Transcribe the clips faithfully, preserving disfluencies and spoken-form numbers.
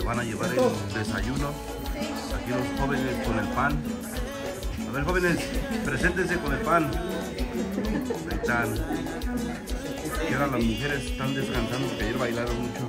van a llevar el desayuno. Aquí los jóvenes con el pan. A ver, jóvenes, preséntense con el pan. Ahí están. Y ahora las mujeres están descansando porque ayer bailaron mucho.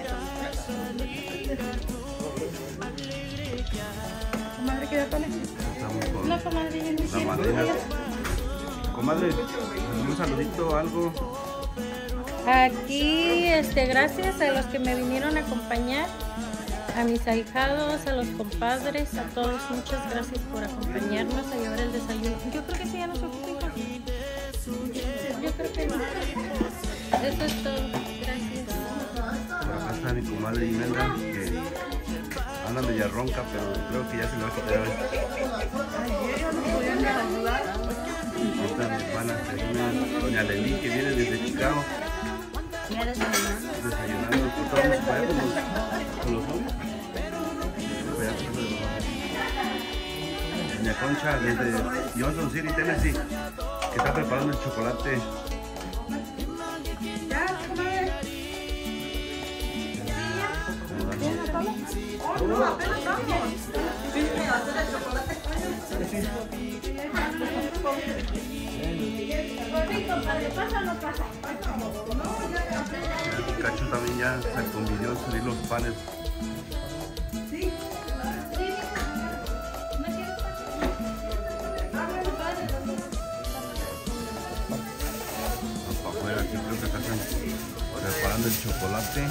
Comadre, ¿qué pone? Estamos con La comadre. la madrina. Comadre, un saludito, algo. Aquí, este, gracias a los que me vinieron a acompañar, a mis ahijados, a los compadres, a todos, muchas gracias por acompañarnos a llevar el desayuno. Yo creo que sí, ya no se ocupa, hija. Yo creo que no. Eso es todo. Gracias. Por acá está mi comadre Imelda, que anda media ronca, pero creo que ya se me va a quitar hoy. Esta es mi hermana, una doña Leli, que viene desde Chicago. Desayunando, estamos para allá con los, con los hombres. Doña Concha desde Johnson City, Tennessee, que está preparando el chocolate. Cacho también ya se convivió en subir los panes. Para afuera, aquí creo que acá están preparando el chocolate.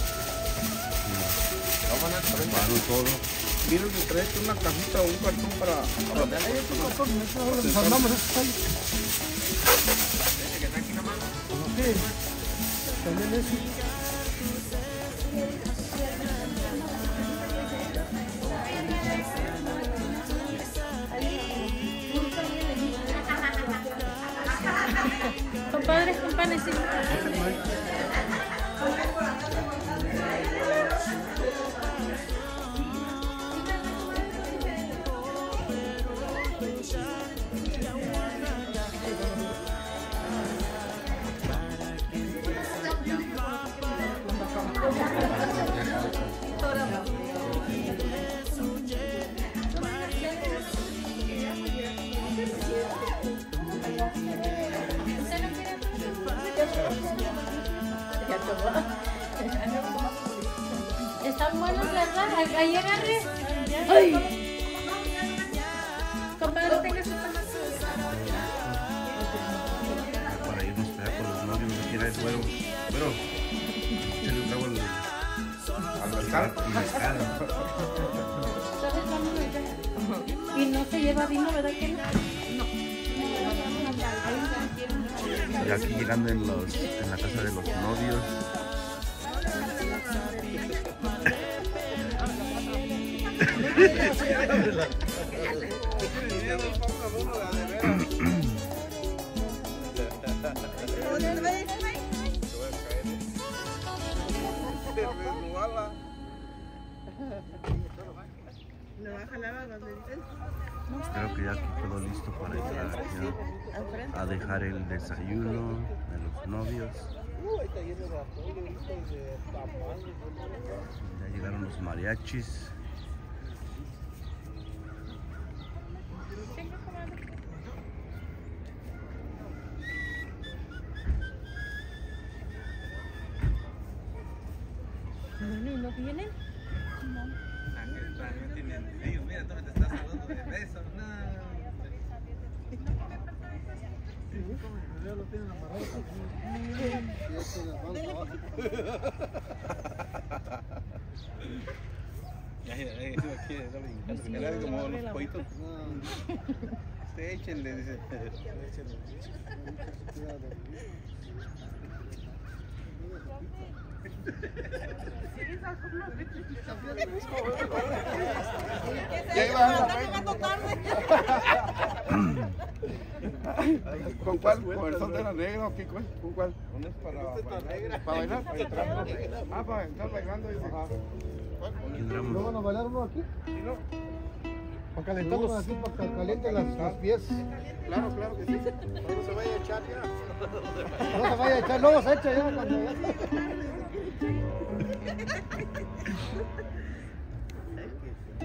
Preparando todo. Vieron que traes una cajita o un cartón para rodear esto. Nos armamos esto ahí. ¿Ese que está aquí nomás? Sí. También ese. Compadres, compadres, sí. Están buenos, ¿verdad? Ahí agarre. Ay. Compadre, tenga su Para irnos a con los novios, no quiera el güero. Güero, échale un trago al mezcal. Y no se lleva vino, ¿verdad que no? Y aquí llegando en, los, en la casa de los novios. Creo que ya quedó listo para entrar aquí a, a dejar el desayuno de los novios. Ya llegaron los mariachis. ¿Y no vienen? No. Ellos, mira, tú me te estás hablando de besos, no. Ya lo tienen amarrado. Ya, ya, eso aquí está brincando. Era como los pollitos. Usted échenle, dice. Ya iba llegando tarde. ¿Con cuál? ¿Con el Santana Negra o qué? ¿Con cuál? ¿Dónde es para bailar? ¿Para bailar? Ah, para estar bailando. ¿No van a bailar uno aquí? Sí, no. Para calentarlos así, para que calienten las, las pies. Claro, claro que sí. No se vaya a echar ya. No se vaya a echar, luego se echa ya cuando ya.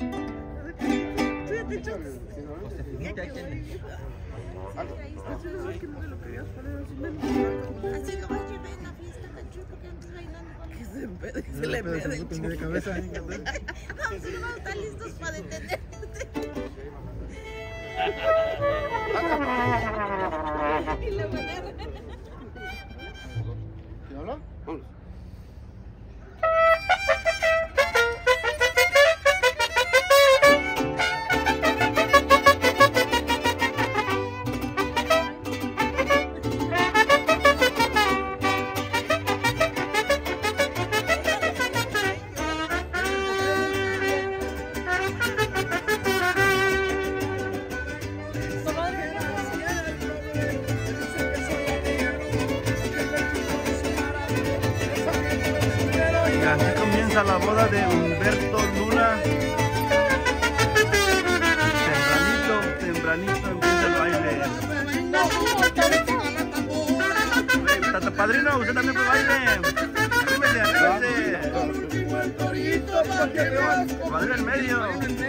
Así no vaya a ver en la fiesta tan chulo que andas bailando. Que se empede, que se le Pero empede se el puto chulo. de cabeza. ¿eh? Vamos, no vamos a estar listos para detenerte. Y la manera. ¿Sí habla? Vamos. Y así comienza la boda de Humberto Luna. Tempranito, tempranito empieza el baile. Oye, tata padrino, usted también fue baile. Arrímese, arrímese. Padrino en medio.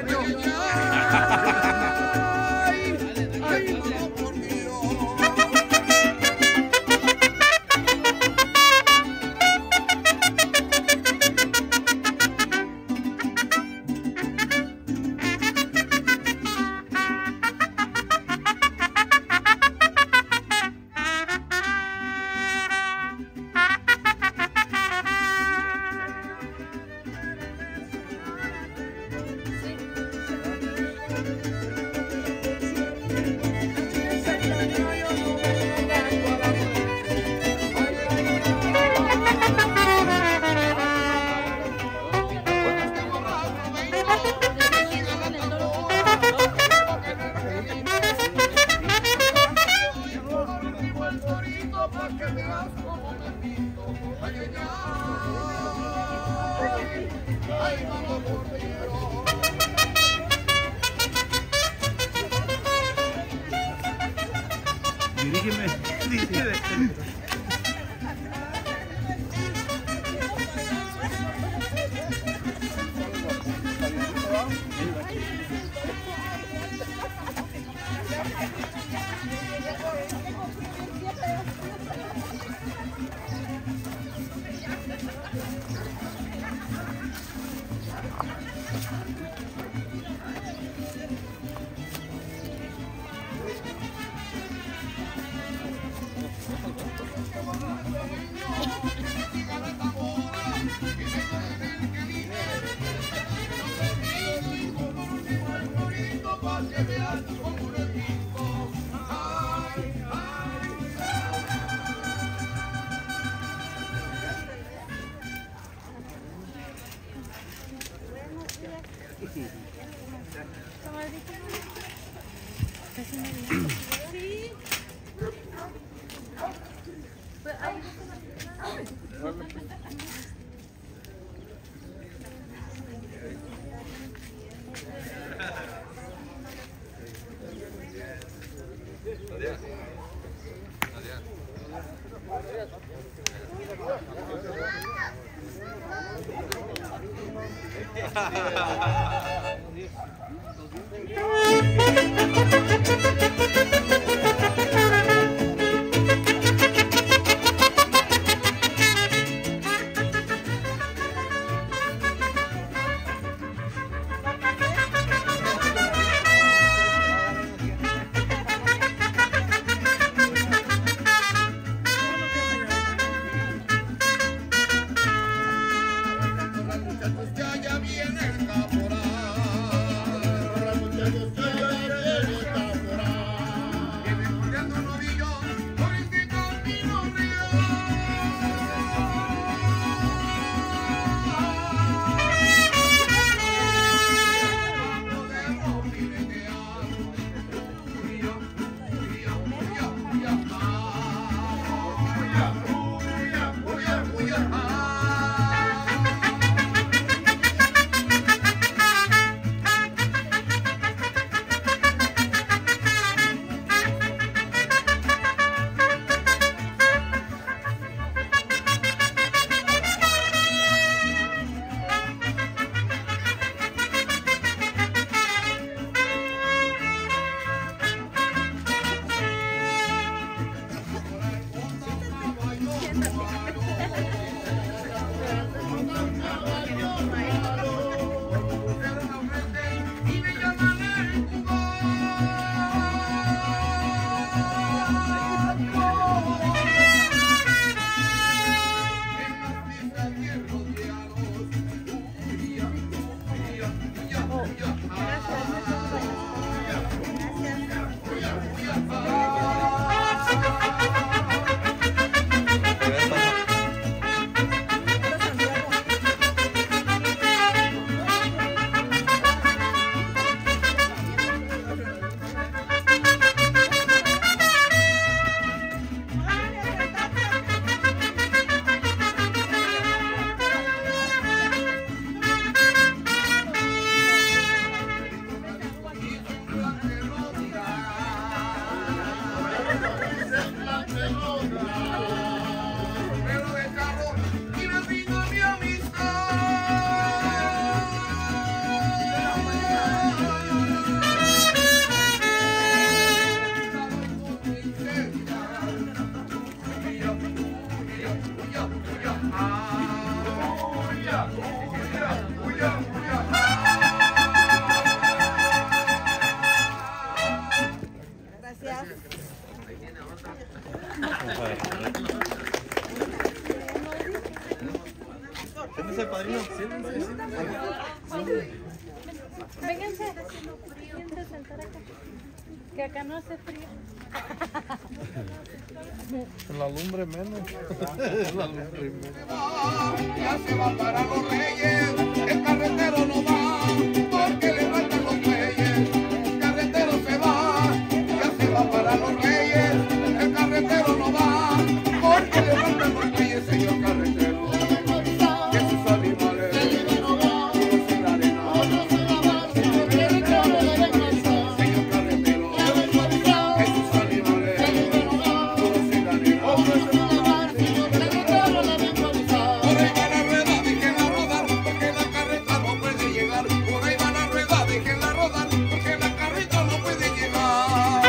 Dirígeme, dirígeme. ¿Quién es el padrino? Vénganse. Vénganse a sentar acá. Que acá no hace frío. En la lumbre menos. La lumbre menos. Ya se va para los reyes, el carretero no va, porque le faltan los reyes. El carretero se va, ya se va para los reyes, el carretero no va, porque le faltan los reyes, señor carretero. Que sus animales unos en la arena, otros en la barca, señor carretero. Que sus animales unos en la arena, otros en la barca, señor carretero. Por ahí va la rueda, déjenla rodar, porque la carreta no puede llegar. Por ahí va la rueda, déjenla rodar, porque la carreta no puede llegar.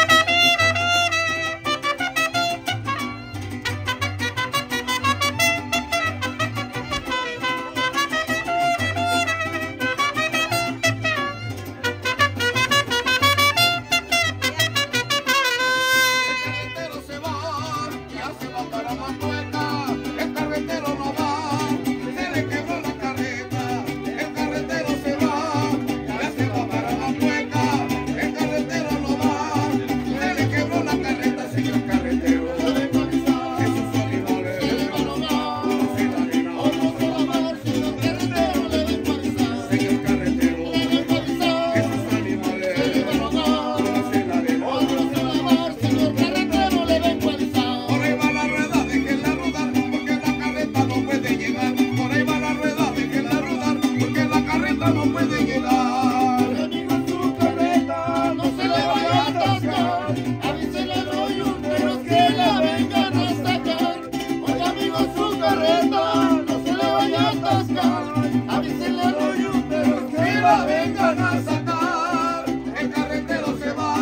El carretero se va, ya se va para Mantueca. El carretero no va, se le quebró la carreta. El carretero se va, ya se va para Mantueca. El carretero no va, se le quebró la carreta, señor carretero. Que sus animales unos en la arena, otros en la mar, señor carretero. Señor carretero, que sus animales unos en la arena, otros en la mar, señor carretero. Por ahí va la rueda, déjenla rodar, porque la carreta no puede llegar. Por ahí va la rueda, déjenla rodar, porque la carreta no puede llegar. Amigo, su carreta no se le vaya a atascar. Avísenle a los yunteros que la vengan a sacar. Oye, amigo, su carreta no se le vaya a atascar. Avísenle a los yunteros que la vengan a sacar. El carretero se va.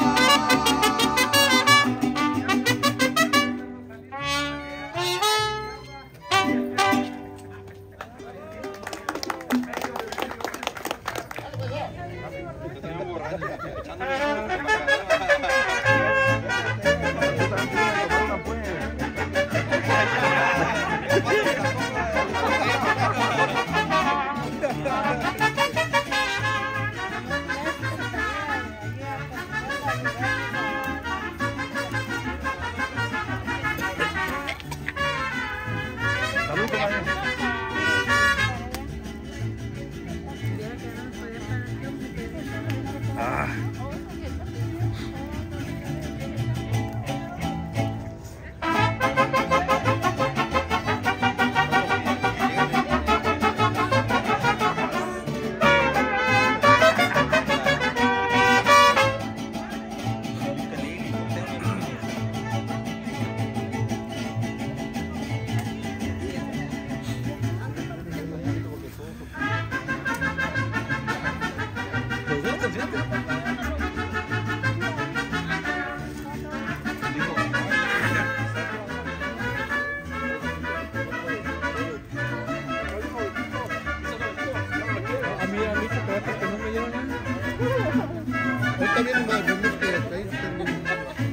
A mí, a mí, porque no me dieron nada. Ahorita vienen más, vemos que hasta ahí están bien.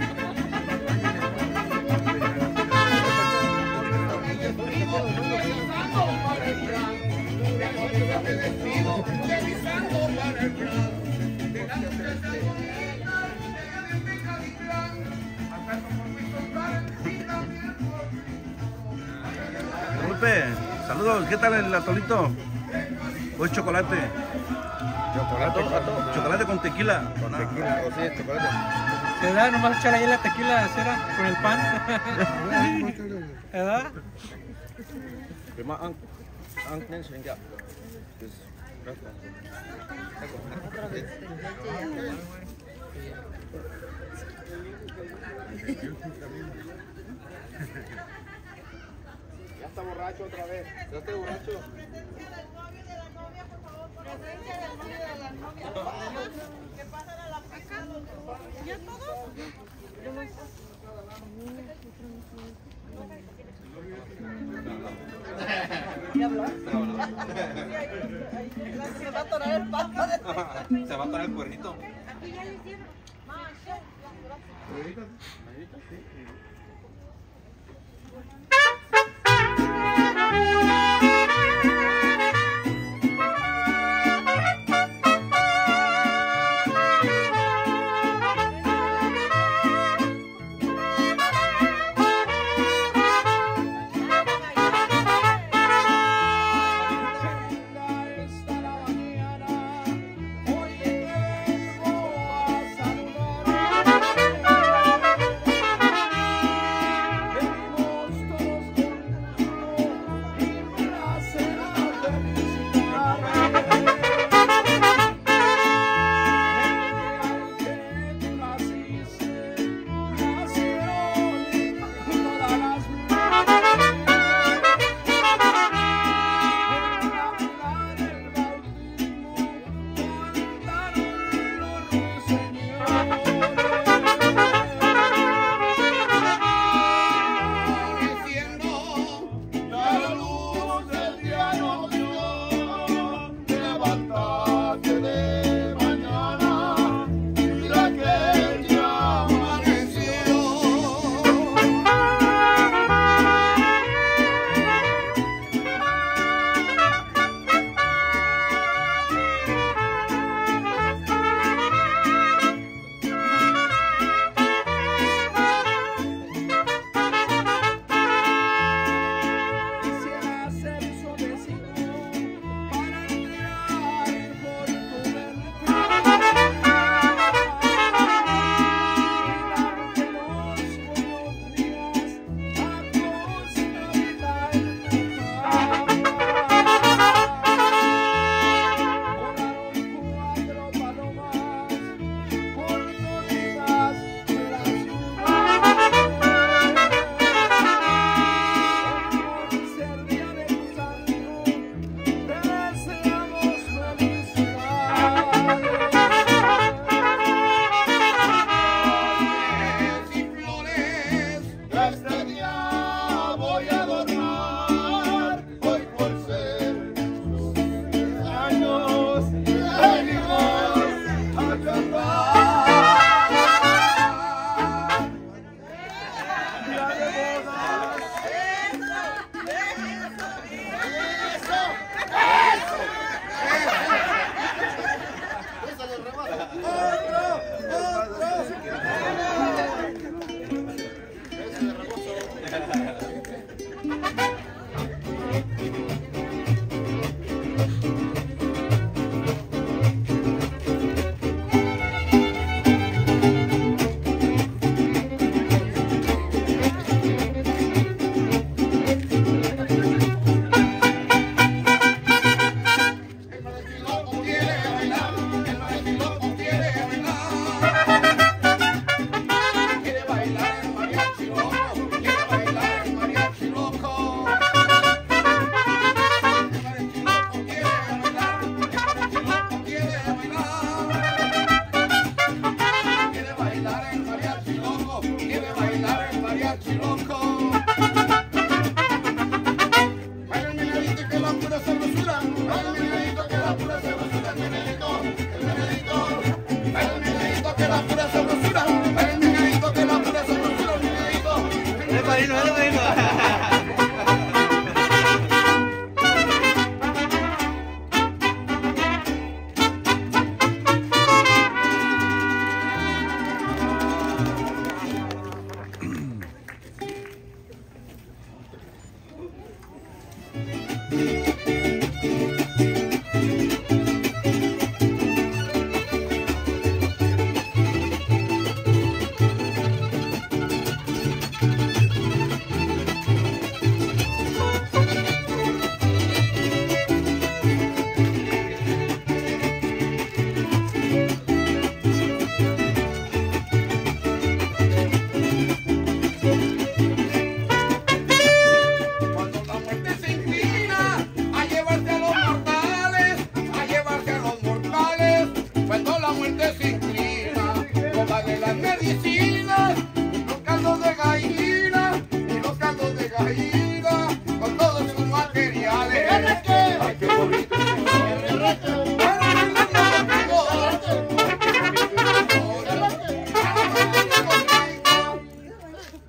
Lupe, saludos, ¿qué tal el atolito? Hoy chocolate. Chocolate, ¿cuánto? Chocolate con tequila. Con tequila, o sí, chocolate. Se da nomás echar ahí la tequila, cera, con el pan. ¿Verdad? Prima, ang, ang, nen, sehingga. Terus, berapa? Ya está borracho otra vez. Ya estoy borracho. Presencia del novio y de la novia, por favor, que pasen a la casa. ¿Ya todos? ¿Ya habló? Se va a atorar el pato. Se va a atorar el cuernito. Aquí ya le hicieron.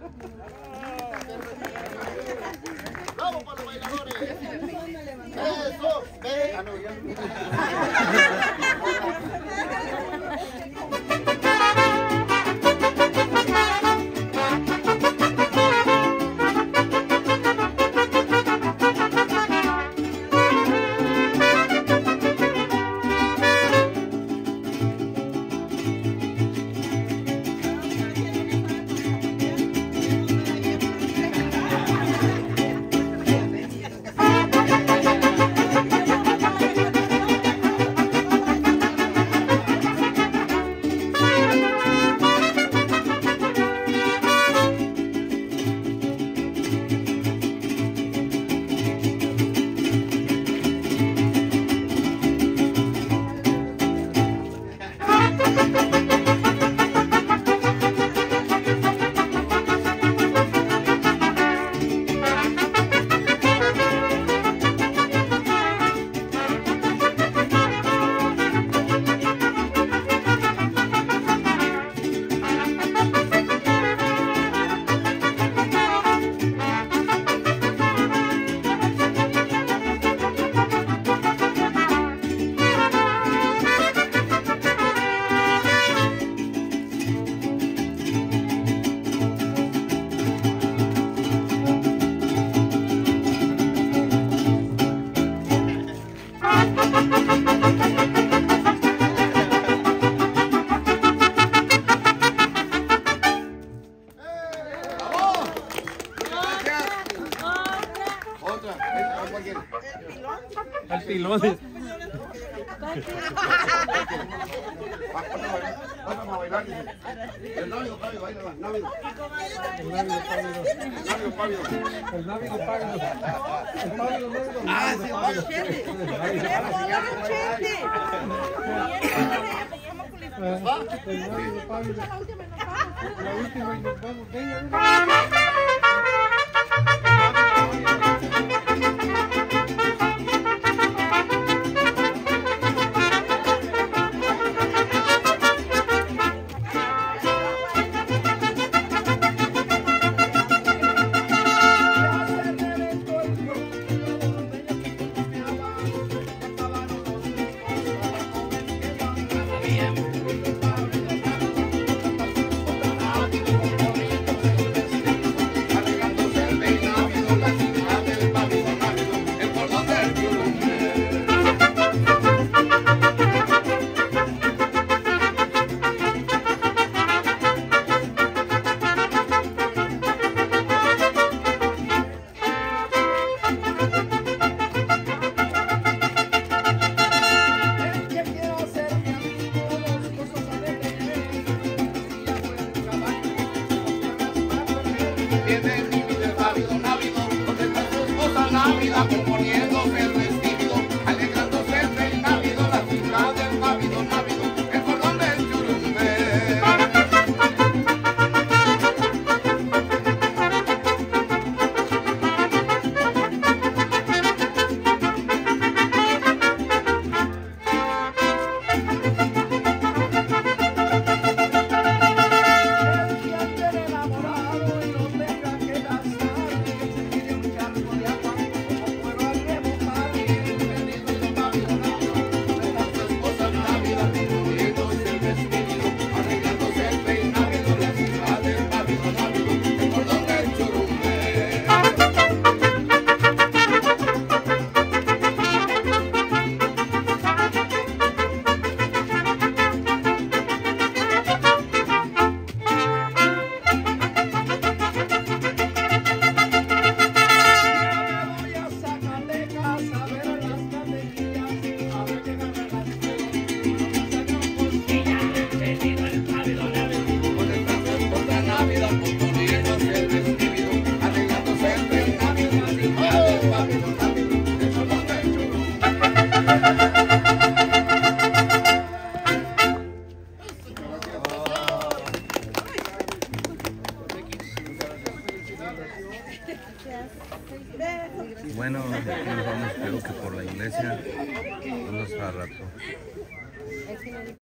¡Bravo para los bailadores! ¡Eso! ¡Ve! Ah, no, ya El pilón. Vamos a bailar. El návido pálido, baila, návido. El návido pálido. Návido pálido. El návido pálido. El pálido, návido. Ah, sí, pálido. El návido pálido. La última y nos vamos. Venga, venga. Componiéndose el vestido, alegrándose el návido, la chica del návido, návido, el cordón del churumbe. Bueno, aquí nos vamos, creo que por la iglesia, unos a rato.